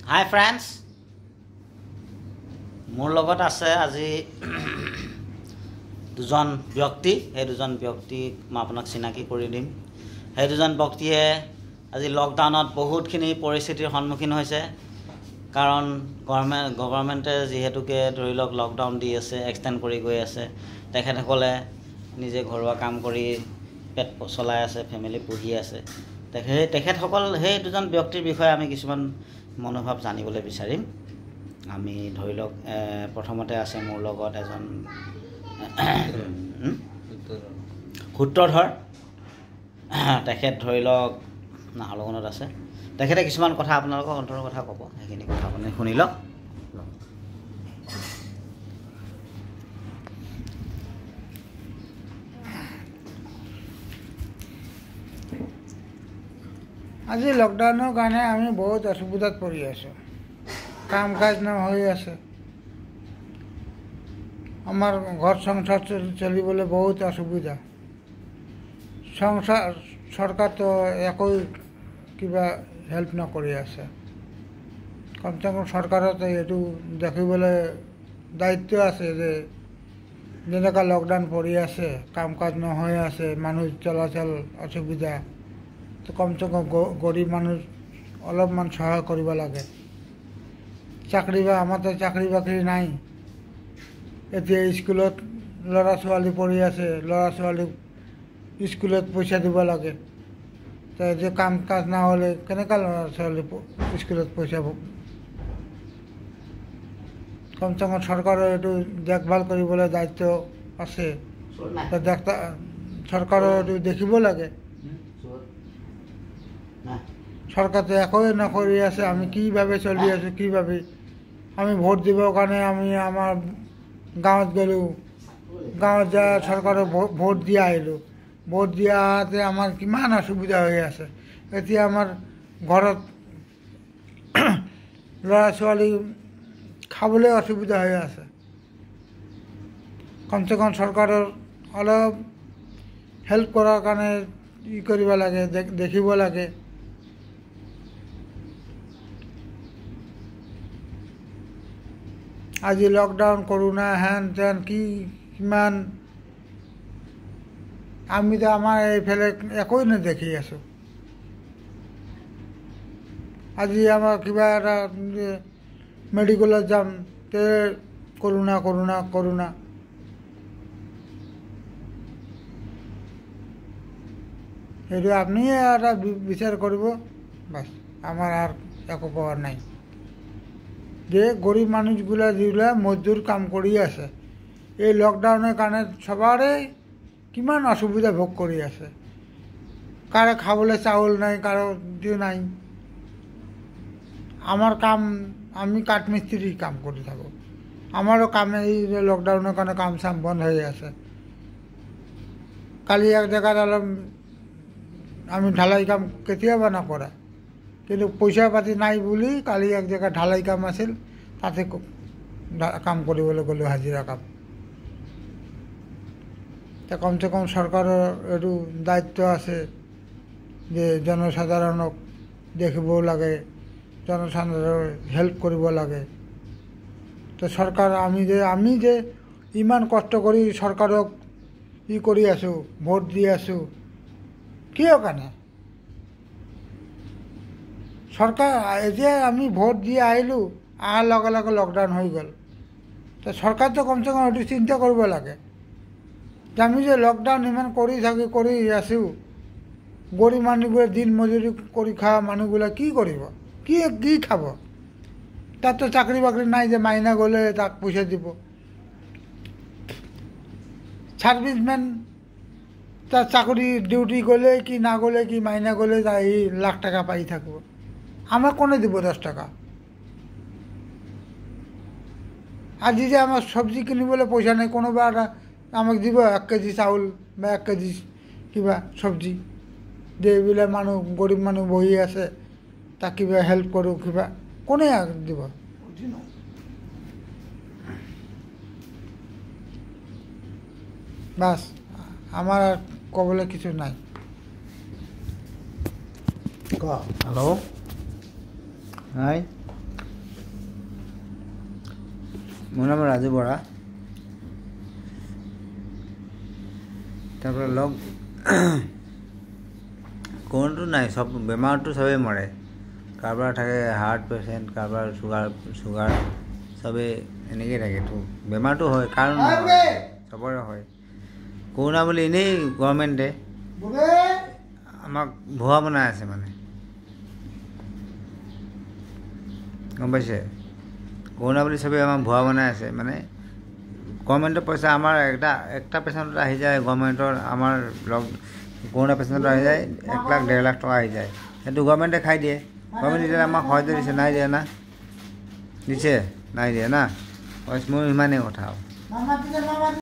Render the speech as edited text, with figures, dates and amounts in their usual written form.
Hi friends, মোৰ লগত আছে আজি দুজন ব্যক্তি এই দুজন ব্যক্তিক মই আপোনাক চিনাকি কৰি দিম এই দুজন ব্যক্তিয়ে আজি লকডাউনত বহুতখিনি পৰিস্থিতিৰ সন্মুখীন হৈছে কাৰণ গভৰ্ণমেণ্টে যেহেতুকে ধৰি লওক লকডাউন দি আছে এক্সটেণ্ড কৰি গৈ আছে তেখেতসকলে নিজে ঘৰুৱা কাম কৰি পেট চলাই আছে ফেমিলি পুহি আছে তেখেতসকল সেই দুজন ব্যক্তিৰ বিষয়ে আমি কিছুমান মনোভাৱ জানিবলৈ বিচাৰিম আমি ধৰি লওক প্ৰথমতে আছে মোৰ লগত এজন সূত্ৰধৰ তেখেত ধৰি লওক নাহৰলগুণত আছে তেখেতে কিছুমান কথা আপোনালোকক অন্তৰৰ কথা ক'ব সেইখিনি কথা আপুনি শুনি লওক আজি লকডাউনৰ কাৰণে আমি বহুত অসুবিধাত পৰি আছোঁ কাম কাজ নহৈ আছে আমাৰ ঘৰ সংসাৰ চলিবলৈ বহুত অসুবিধা সংসাৰ চৰকাৰতো একো কিবা হেল্প নকৰি আছে কমচে কম চৰকাৰতে এইটো দেখিবলৈ দায়িত্ব আছে যে যেনেকুৱা লকডাউন পৰি আছে কাম কাজ নহৈ আছে মানুহ চলাচল অসুবিধা তো কমচে কম গৰীব মানুহ অলপমান সহায় কৰিব লাগে চাকৰি বা আমাৰতো চাকৰি বাকৰি নাই এতিয়া স্কুলত ল'ৰা ছোৱালী পঢ়ি আছে ল'ৰা ছোৱালীক স্কুলত পইচা দিব লাগে তো এতিয়া কাম কাজ নহ'লে কেনেকুৱা ল'ৰা ছোৱালী স্কুলত পইচা কমচে কম চৰকাৰৰ এইটো দেখভাল কৰিবলৈ দায়িত্ব আছে চৰকাৰৰ এইটো দেখিব লাগে চৰকাৰে একোৱে নকৰি আছে আমি কিভাৱে চলি আছোঁ কিভাৱে আমি ভোট দিবৰ কাৰণে আমি আমাৰ গাঁৱত গ'লোঁ গাঁৱত যায় চৰকাৰক ভোট দি আহিলোঁ ভোট দিয়াতে আমাৰ কিমান অসুবিধা হৈ আছে এতিয়া আমাৰ ঘৰত ল'ৰা ছোৱালী খাবলৈ অসুবিধা হৈ আছে কমচে কম চৰকাৰৰ অলপ হেল্প কৰাৰ কাৰণে ই কৰিব লাগে দেখিব লাগে আজি লকডাউন কৰোণা হেন তেন কি কিমান আমিতো আমাৰ এইফালে একোৱে নেদেখি আছোঁ আজি আমাৰ কিবা এটা মেডিকেলত যাম তে কৰোণা কৰোণা কৰোণা সেইটো আপুনি এটা বিচাৰ কৰিব বাছ আমাৰ আৰু একো কোৱাৰ নাই যে গরিব মানুষগুলা যেগুলা মজদুর কাম কৰি আছে এই লকডাউনের কাৰণে সবাৰে কিমান অসুবিধা ভোগ কৰি আছে কারো খাবলৈ চাউল নাই কারো নাই আমার কাম আমি কাঠমিস্ত্রি কাম কৰি থাকোঁ আমাৰো কাম এই লকডাউনের কাৰণে কাম চাম বন্ধ হৈ আছে কালি এক জেগাত অলপ আমি ঢালাই কাম কেতিয়াবা নকৰা কিন্তু পইচা পাতি নাই বুলি কালি এক জেগাত ঢালাই কাম আছিল তাতে কাম কৰিবলৈ গ'লোঁ হাজিৰা কাম তে কমচে কম চৰকাৰৰ এইটো দায়িত্ব আছে যে জনসাধাৰণক দেখিব লাগে জনসাধাৰণক হেল্প কৰিব লাগে তো চৰকাৰ আমি যে ইমান কষ্ট কৰি চৰকাৰক ই কৰি আছোঁ ভোট দি আছোঁ কিয় কাৰণে চৰকাৰ এতিয়া আমি ভোট দি আহিলোঁ অহাৰ লগে লগে লকডাউন হৈ গ'ল তো চৰকাৰটো কমচে কম এইটো চিন্তা কৰিব লাগে যে আমি যে লকডাউন ইমান কৰি আছোঁ গৰীব মানুহবোৰে দিন মজুৰি কৰি খোৱা মানুহবিলাক কি কৰিব কি খাব তাততো চাকৰি বাকৰি নাই যে মাইনা গ'লে তাক পইচা দিব ছাৰ্ভিচমেন তার চাকরি ডিউটি গ'লে কি না গ'লে কি মাইনা গ'লে তাই লাখ টাকা পাই থাকব আমার কোনে দিব 10 টাকা আজি যে আমার সবজি কিনিবলৈ পয়সা নাই কোনোবা আমাক দিব 1 কেজি চাউল বা 1 কেজি কিবা সবজি যে এইবিলাক মানুহ গৰীব মানুহ বহি আছে তাক কিবা হেল্প কৰোঁ কিবা কোনে দিব বাস আমার আর কবলে কিছু নাই Hello. Hi. মোৰ নাম ৰাজু বৰা। তাৰপৰা লগ কোনটো নাই, চব বেমাৰটো চবেই মৰে। কাৰোবাৰ থাকে হাৰ্ট পেচেণ্ট, কাৰোবাৰ চুগাৰ চবেই এনেকৈ থাকেতো। বেমাৰটো হয়, কাৰণ চবৰে হয়। কৰোণা বুলি এনেই গভৰ্ণমেণ্টে আমাক ভুৱা বনাই আছে মানে, গম পাইছে? কৰোণা বুলি চবেই আমাক ভুৱা বনাই আছে মানে। গভৰ্ণমেণ্টৰ পইচা আমাৰ একটা পেচেণ্টত আহি যায়, গভৰ্ণমেণ্টৰ আমাৰ কৰোণা পেচেণ্টত আহি যায় 1 লাখ 1.5 লাখ টকা আহি যায়। সেইটো গভৰ্ণমেণ্টে খাই দিয়ে। গভৰ্ণমেণ্টে এতিয়া আমাক সহায় দিছে, নাই দিয়া না? দিছে নাই দিয়া না? বছ মোৰ ইমানেই কথা।